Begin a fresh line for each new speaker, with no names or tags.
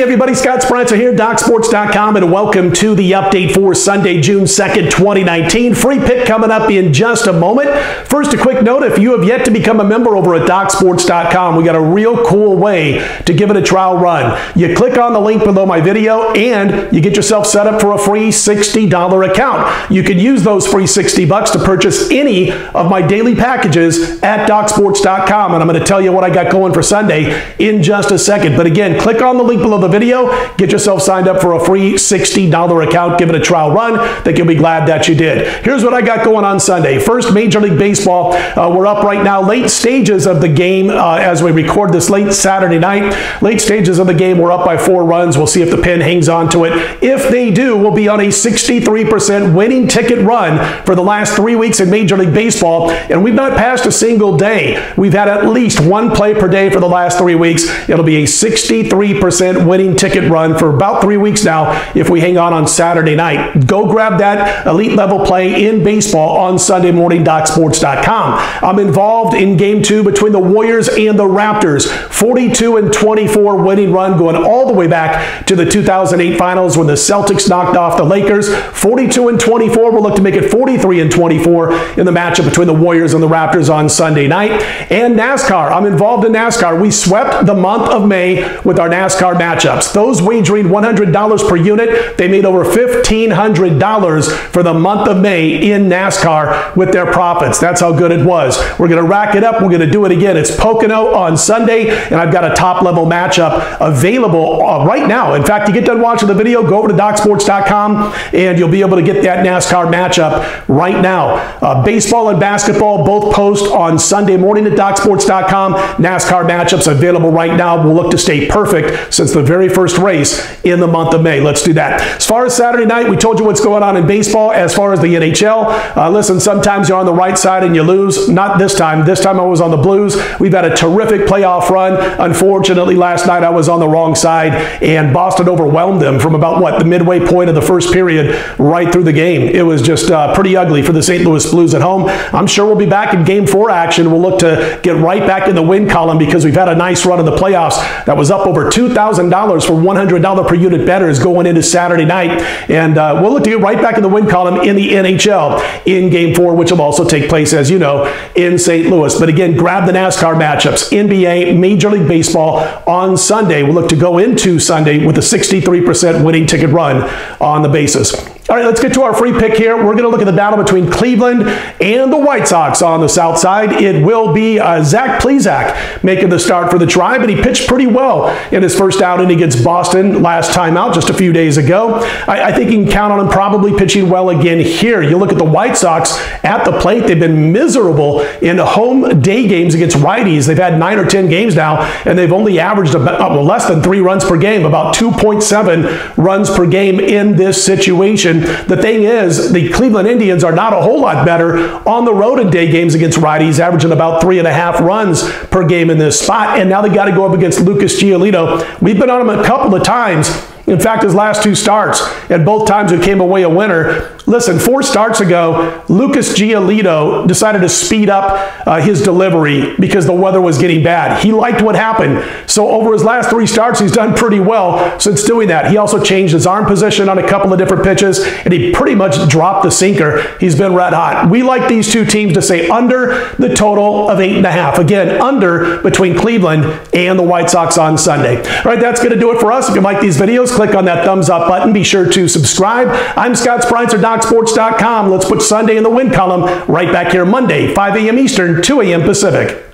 everybody, Scott Spreitzer here, DocSports.com, and welcome to the update for Sunday, June 2nd, 2019. Free pick coming up in just a moment. First, a quick note, if you have yet to become a member over at DocSports.com, we got a real cool way to give it a trial run. You click on the link below my video, and you get yourself set up for a free $60 account. You can use those free $60 to purchase any of my daily packages at DocSports.com, and I'm going to tell you what I got going for Sunday in just a second. But again, click on the link below the video, get yourself signed up for a free $60 account, give it a trial run. I think you'll be glad that you did. Here's what I got going on Sunday. First, Major League Baseball. We're up right now, late stages of the game as we record this late Saturday night. Late stages of the game, we're up by 4 runs. We'll see if the pen hangs on to it. If they do, we'll be on a 63% winning ticket run for the last 3 weeks in Major League Baseball, and we've not passed a single day. We've had at least one play per day for the last 3 weeks. It'll be a 63% winning ticket run for about 3 weeks now if we hang on Saturday night. Go grab that elite level play in baseball on Sunday morning, DocSports.com. I'm involved in Game 2 between the Warriors and the Raptors. 42-24 winning run going all the way back to the 2008 finals when the Celtics knocked off the Lakers. 42-24. We'll look to make it 43-24 in the matchup between the Warriors and the Raptors on Sunday night. And NASCAR. I'm involved in NASCAR. We swept the month of May with our NASCAR matchups. Those wagering $100 per unit. They made over $1,500 for the month of May in NASCAR with their profits. That's how good it was. We're going to rack it up. We're going to do it again. It's Pocono on Sunday, and I've got a top-level matchup available right now. In fact, you get done watching the video, go over to DocSports.com, and you'll be able to get that NASCAR matchup right now. Baseball and basketball both post on Sunday morning at DocSports.com. NASCAR matchups available right now. We'll look to stay perfect since the very first race in the month of May. Let's do that. As far as Saturday night, we told you what's going on in baseball. As far as the NHL, listen, sometimes you're on the right side and you lose. Not this time. This time I was on the Blues. We've had a terrific playoff run. Unfortunately, last night I was on the wrong side, and Boston overwhelmed them from about, the midway point of the first period right through the game. It was just pretty ugly for the St. Louis Blues at home. I'm sure we'll be back in Game 4 action. We'll look to get right back in the win column because we've had a nice run in the playoffs that was up over $2,000 for $100 per unit bettors going into Saturday night. And we'll look to get right back in the win column in the NHL in Game 4, which will also take place, as you know, in St. Louis. But again, grab the NASCAR matchups, NBA, Major League Baseball on Sunday. We'll look to go into Sunday with a 63% winning ticket run on the basis. All right, let's get to our free pick here. We're going to look at the battle between Cleveland and the White Sox on the south side. It will be Zach Plesac making the start for the Tribe, and he pitched pretty well in his first outing against Boston last time out just a few days ago. I think you can count on him probably pitching well again here. You look at the White Sox at the plate. They've been miserable in home day games against righties. They've had 9 or 10 games now, and they've only averaged about, less than 3 runs per game, about 2.7 runs per game in this situation. The thing is, the Cleveland Indians are not a whole lot better on the road in day games against righties, averaging about 3.5 runs per game in this spot. And now they got to go up against Lucas Giolito. We've been on him a couple of times. In fact, his last 2 starts, and both times he came away a winner. Listen, 4 starts ago, Lucas Giolito decided to speed up his delivery because the weather was getting bad. He liked what happened. So over his last 3 starts, he's done pretty well since doing that. He also changed his arm position on a couple of different pitches, and he pretty much dropped the sinker. He's been red hot. We like these 2 teams to say under the total of 8.5. Again, under between Cleveland and the White Sox on Sunday. All right, that's going to do it for us. If you like these videos, click on that thumbs up button. Be sure to subscribe. I'm Scott Spreitzer, DocSports.com. Let's put Sunday in the win column right back here Monday, 5 a.m. Eastern, 2 a.m. Pacific.